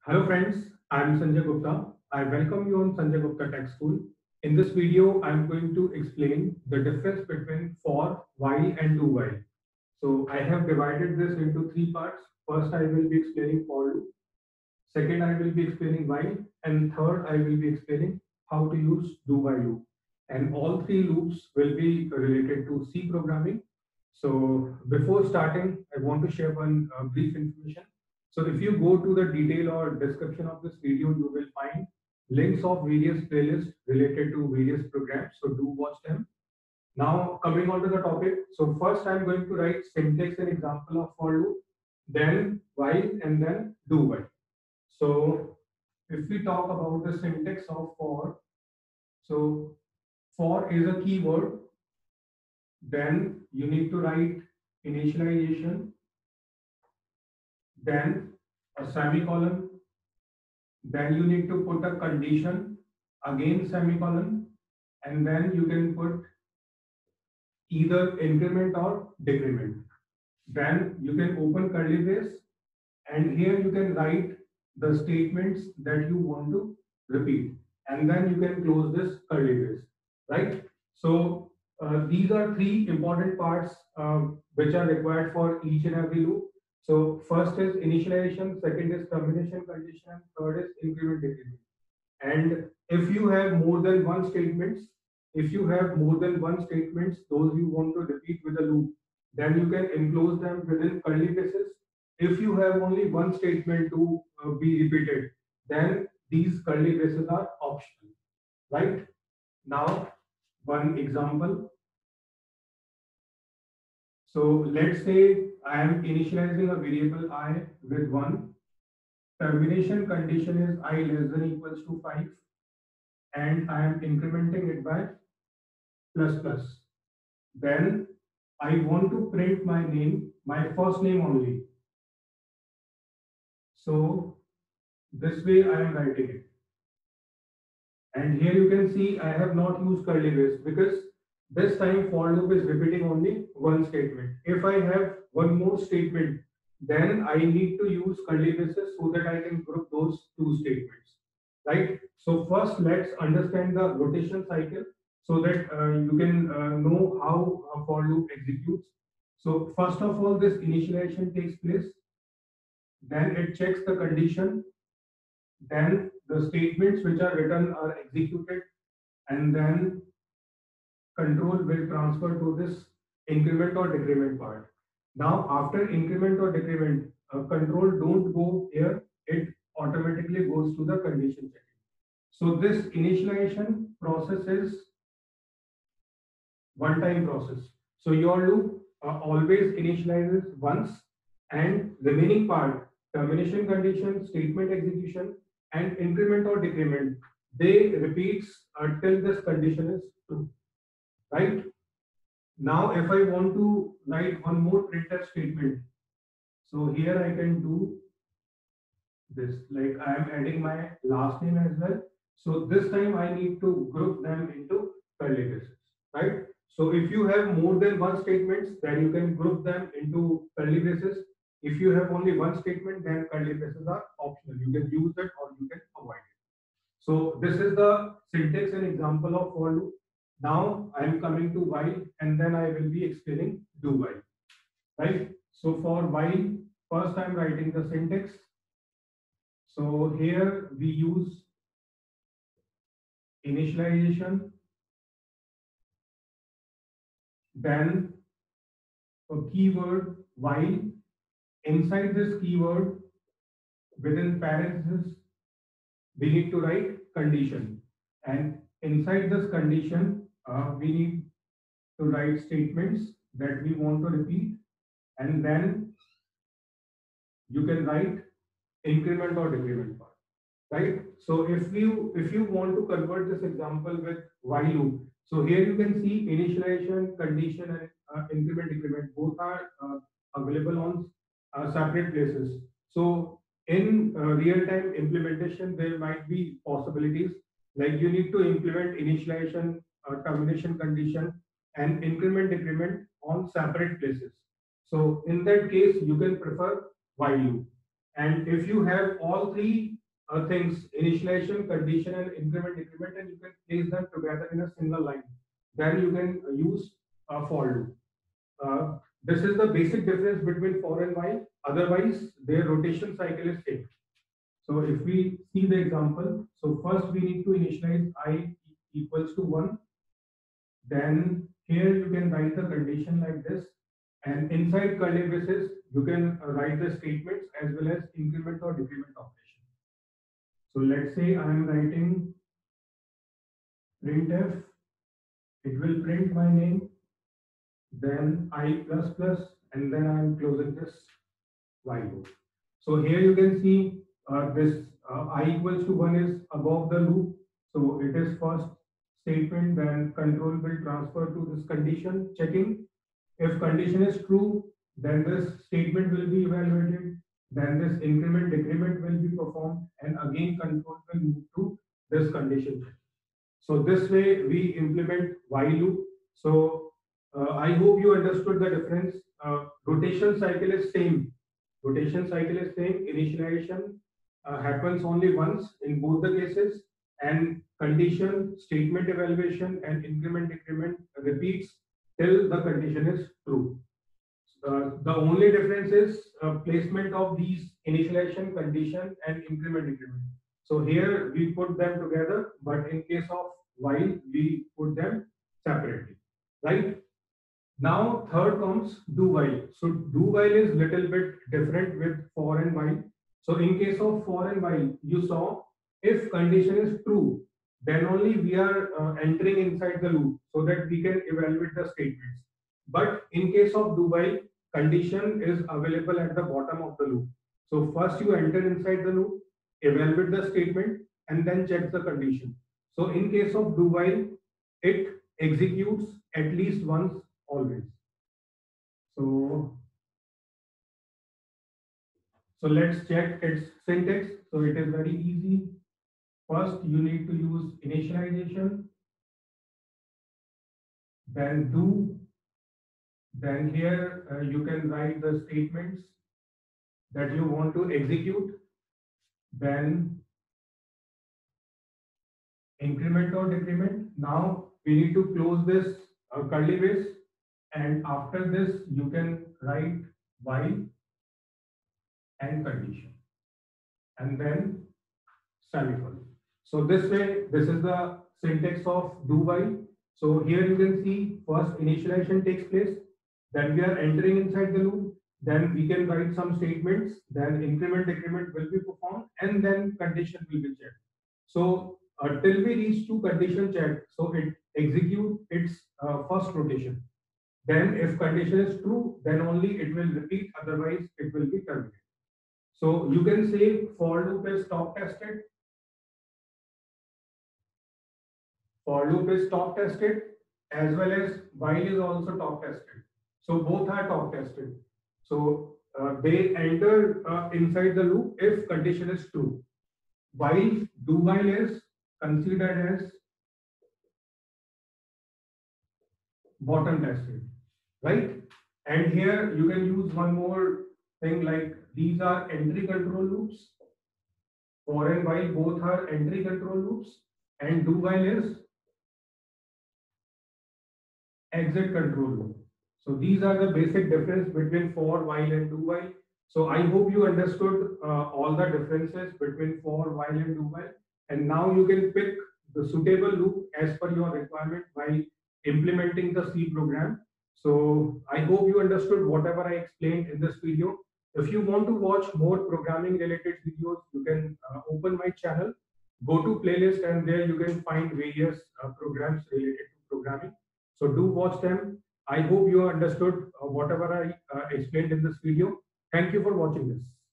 Hello friends, I am Sanjay Gupta. I welcome you on Sanjay Gupta Tech School. In this video, I am going to explain the difference between for, while and do while. So I have divided this into three parts. First, I will be explaining for loop. Second, I will be explaining while. And third, I will be explaining how to use do while loop. And all three loops will be related to C programming. So before starting, I want to share one brief information. So if you go to the detail or description of this video, you will find links of various playlists related to various programs. So do watch them. Now coming on to the topic. So first I'm going to write syntax and example of for loop, then while and then do while. So if we talk about the syntax of for, so for is a keyword, then you need to write initialization, then a semicolon, then you need to put a condition, again semicolon, and then you can put either increment or decrement. Then you can open curly brace, and here you can write the statements that you want to repeat, and then you can close this curly brace, right? So these are three important parts which are required for each and every loop. So first is initialization, second is termination condition, third is increment decrement. And if you have more than one statements, if you have more than one statements, those you want to repeat with a loop, then you can enclose them within curly braces. If you have only one statement to be repeated, then these curly braces are optional, right? Now, one example. So let's say I am initializing a variable I with 1. Termination condition is I less than equals to 5, and I am incrementing it by plus plus. Then I want to print my name, my first name only. So this way I am writing it. And here you can see I have not used curly brace because this time for loop is repeating only one statement. If I have one more statement, then I need to use curly braces so that I can group those two statements, right? So first let's understand the rotation cycle so that you can know how a for loop executes. So first of all, this initialization takes place, then it checks the condition, then the statements which are written are executed, and then control will transfer to this increment or decrement part. Now, after increment or decrement, control don't go here, it automatically goes to the condition checking. So this initialization process is one-time process. So your loop always initializes once, and remaining part, termination condition, statement execution, and increment or decrement, they repeats till this condition is true, right? Now, if I want to write one more printf statement, so here I can do this, like I am adding my last name as well. So this time I need to group them into curly braces, right? So if you have more than one statements, then you can group them into curly braces. If you have only one statement, then curly braces are optional. You can use it or you can avoid it. So this is the syntax and example of for loop. Now I am coming to while, and then I will be explaining do while, right? So for while, first I am writing the syntax. So here we use initialization, then a keyword while. Inside this keyword, within parentheses, we need to write condition. And inside this condition, we need to write statements that we want to repeat. And then you can write increment or decrement part, right? So if you want to convert this example with while loop, so here you can see initialization, condition, and increment decrement both are available on separate places. So in real time implementation, there might be possibilities like you need to implement initialization, termination condition, and increment decrement on separate places. So in that case, you can prefer while loop. And if you have all three things, initialization, condition, and increment, decrement, and you can place them together in a single line, then you can use a for loop. This is the basic difference between for and while. Otherwise, their rotation cycle is same. So if we see the example, so first we need to initialize I equals to 1. Then here you can write the condition like this. And inside curly braces, you can write the statements as well as increment or decrement operation. So let's say I am writing printf, it will print my name, then I plus plus, and then I am closing this while loop. So here you can see this I equals to 1 is above the loop. So it is first statement, then control will transfer to this condition checking. If condition is true, then this statement will be evaluated. Then this increment decrement will be performed, and again control will move to this condition check. So this way we implement while loop. So I hope you understood the difference. Rotation cycle is same. Rotation cycle is same. Initialization happens only once in both the cases, and condition, statement evaluation, and increment decrement repeats till the condition is true. The only difference is placement of these initialization, condition, and increment decrement. So here we put them together, but in case of while we put them separately, right? Now third comes do while. So do while is little bit different with for and while. So in case of for and while, you saw if condition is true, then only we are entering inside the loop so that we can evaluate the statements. But in case of do while, condition is available at the bottom of the loop. So first you enter inside the loop, evaluate the statement, and then check the condition. So in case of do while, it executes at least once always. So let's check its syntax. So it is very easy. First, you need to use initialization, then do, then here you can write the statements that you want to execute, then increment or decrement. Now we need to close this curly brace, and after this you can write while and condition, and then semicolon. So this way, this is the syntax of do while. So here you can see first initialization takes place, then we are entering inside the loop, then we can write some statements, then increment decrement will be performed, and then condition will be checked. So till we reach to condition check, so it execute its first rotation. Then if condition is true, then only it will repeat, otherwise it will be terminated. So you can say for loop is top tested. For loop is top tested as well as while is also top tested. So both are top tested. So they enter inside the loop if condition is true. While do while is considered as bottom tested, right? And here you can use one more thing, like these are entry control loops. For and while both are entry control loops, and do while is exit control loop. So these are the basic difference between for, while, and do while. So I hope you understood all the differences between for, while, and do while. And now you can pick the suitable loop as per your requirement while implementing the C program. So I hope you understood whatever I explained in this video. If you want to watch more programming related videos, you can open my channel, go to playlist, and there you can find various programs related to programming. So do watch them. I hope you understood whatever I explained in this video. Thank you for watching this.